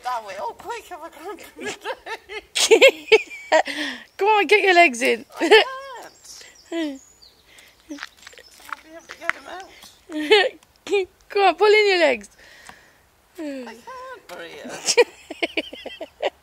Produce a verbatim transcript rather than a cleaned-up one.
that way. Oh, quick, have I got Come on, get your legs in. I can't. I'll be able to get him out. Come on, pull in your legs. I can't, Maria.